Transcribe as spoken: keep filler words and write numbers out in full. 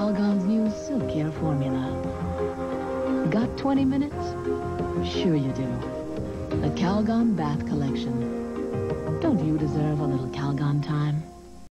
Calgon's new silkier formula. Got twenty minutes? Sure you do. The Calgon Bath Collection. Don't you deserve a little Calgon time?